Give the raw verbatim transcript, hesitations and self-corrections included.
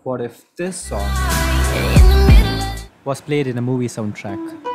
What if this song was played in a movie soundtrack?